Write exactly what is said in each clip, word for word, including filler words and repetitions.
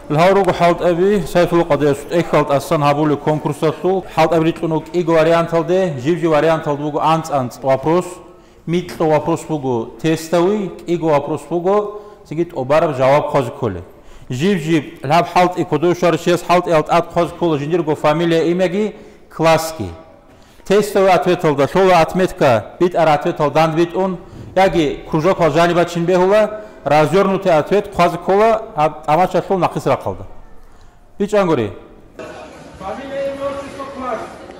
Лхауругу халтаби сайфулу қадиясут ехалт асан хабули конкурсасу халтаби ритунук иго варианталде живжи варианталдугу анц анц вопрос митло вопрос бугу тестави иго вопрос бугу сигит обараб жаваб хози коле живжи лаб халт икодушар шес халт элт ат хози коле жиндирго фамилия имяги класски тестави ответалда шола отметка бит ар ответалдан бит он яги кружок ва жаниба чин бехула развернутый ответ хози кола ама чашло нақис рақалда бич ангури фамилия имя отчество класс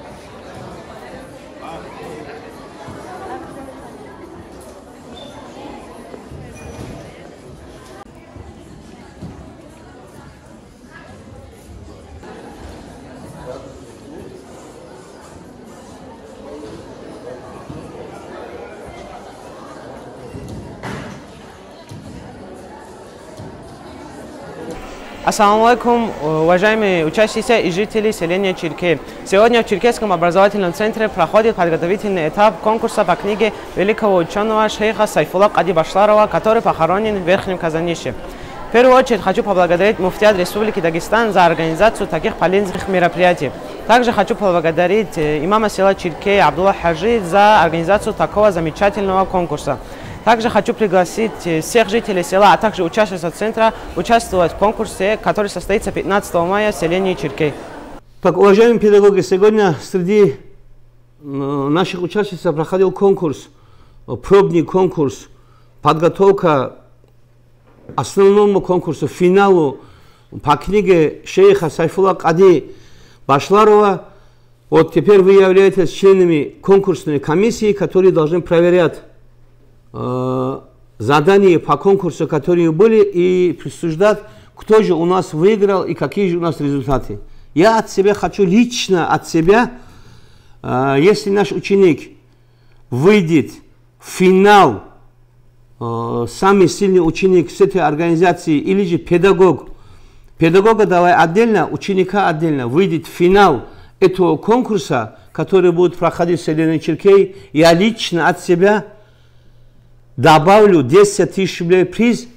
Ассаламу алейкум, уважаемые участники и жители селения Чирке. Сегодня в Чиркесском образовательном центре проходит подготовительный этап конкурса по книге великого ученого шейха Сайфулла Кади Башларова, который похоронен в Верхнем Казанище. В первую очередь хочу поблагодарить муфтият Республики Дагестан за организацию таких полезных мероприятий. Также хочу поблагодарить имама села Чирке Абдулла Хаджи за организацию такого замечательного конкурса. Также хочу пригласить всех жителей села, а также участников центра участвовать в конкурсе, который состоится пятнадцатого мая в селении Чирке. Так, уважаемые педагоги, сегодня среди наших участников проходил конкурс, пробный конкурс, подготовка к основному конкурсу, финалу по книге шейха Сайфулла Кади Башларова. Вот теперь вы являетесь членами конкурсной комиссии, которые должны проверять задания по конкурсу, которые были, и присуждать, кто же у нас выиграл и какие же у нас результаты. Я от себя хочу, лично от себя, если наш ученик выйдет в финал, самый сильный ученик с этой организации, или же педагог, педагога давай отдельно, ученика отдельно, выйдет в финал этого конкурса, который будет проходить в селении Чирке, я лично от себя добавлю десять тысяч рублей приз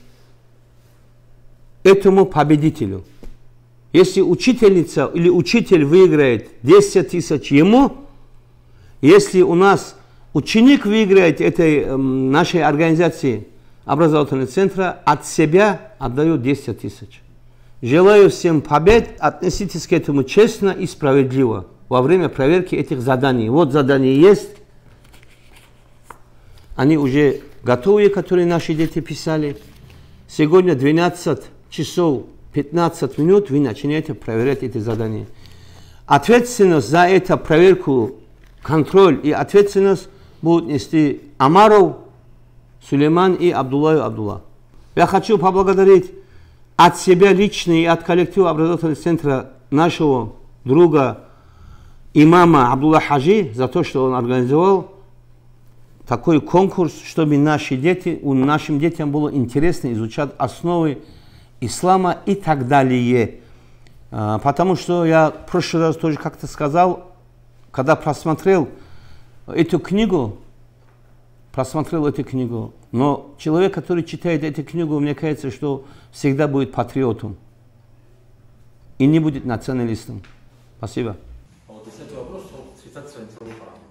этому победителю. Если учительница или учитель выиграет десять тысяч ему, если у нас ученик выиграет этой э, нашей организации образовательного центра, от себя отдаю десять тысяч. Желаю всем побед, относитесь к этому честно и справедливо во время проверки этих заданий. Вот задания есть, они уже готовые, которые наши дети писали. Сегодня двенадцать часов пятнадцать минут вы начинаете проверять эти задания. Ответственность за эту проверку, контроль и ответственность будут нести Амаров, Сулейман и Абдулла Абдулла. Я хочу поблагодарить от себя лично и от коллектива образовательного центра нашего друга имама Абдулла Хаджи за то, что он организовал такой конкурс, чтобы наши дети, у нашим детям было интересно изучать основы ислама и так далее. Потому что я в прошлый раз тоже как-то сказал, когда просмотрел эту книгу, просмотрел эту книгу, но человек, который читает эту книгу, мне кажется, что всегда будет патриотом и не будет националистом. Спасибо. Вот, кстати, вопрос о цитации